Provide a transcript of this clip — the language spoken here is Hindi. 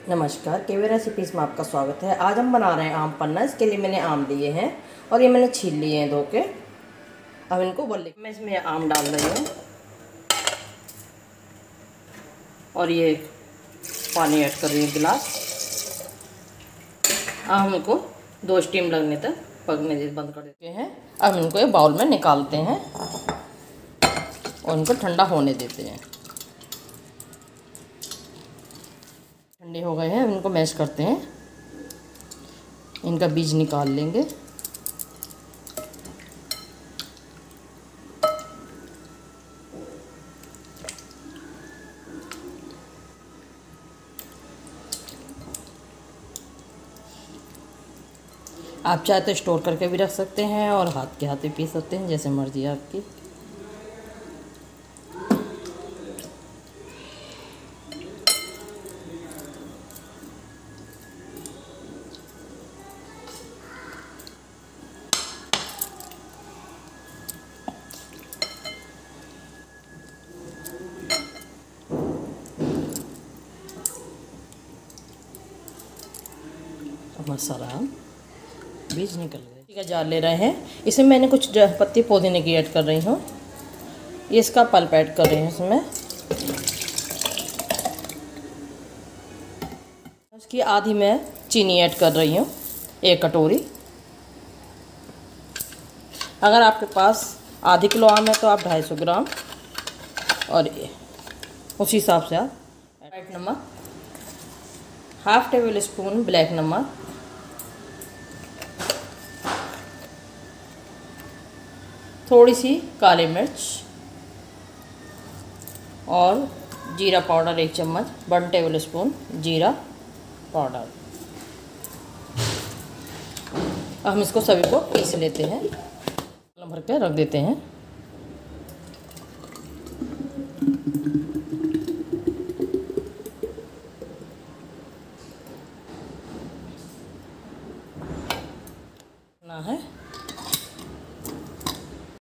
नमस्कार, केवी रेसिपीज़ में आपका स्वागत है। आज हम बना रहे हैं आम पन्ना। इसके लिए मैंने आम लिए हैं और ये मैंने छील लिए हैं धो के। अब इनको उबाल मैं इसमें आम डाल रही हूँ और ये पानी ऐड कर रही हूँ गिलास। आम को 2 स्टीम लगने तक पकने बंद कर देते हैं। अब इनको एक बाउल में निकालते हैं और इनको ठंडा होने देते हैं। ठंडे हो गए हैं, अब इनको मैश करते हैं। इनका बीज निकाल लेंगे। आप चाहे तो स्टोर करके भी रख सकते हैं और हाथ के हाथ भी पी सकते हैं, जैसे मर्जी है आपकी। मसाला बीज निकल गए का जार ले रहे हैं। इसमें मैंने कुछ पत्ती पुदीने की ऐड कर रही हूँ। ये इसका पल्प ऐड कर रही हूँ इसमें। उसकी आधी मैं चीनी ऐड कर रही हूँ, 1 कटोरी। अगर आपके पास आधी किलो आम है तो आप 250 ग्राम और उसी हिसाब से आप वाइट नमक, ½ टेबल स्पून ब्लैक नमक, थोड़ी सी काली मिर्च और जीरा पाउडर 1 चम्मच, 1 टेबल स्पून जीरा पाउडर। हम इसको सभी को पीस लेते हैं, भर के रख देते हैं। ना है